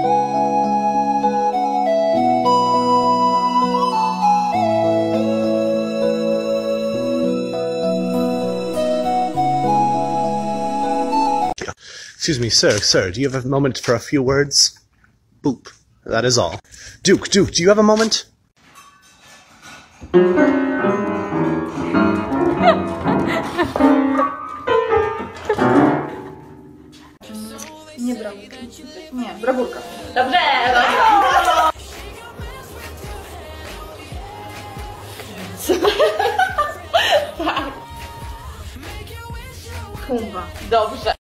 Excuse me, sir, do you have a moment for a few words? Boop. That is all. Duke, do you have a moment? Nie brawurka. Nie, brawurka. Dobrze! Tak. Kumba. Dobrze.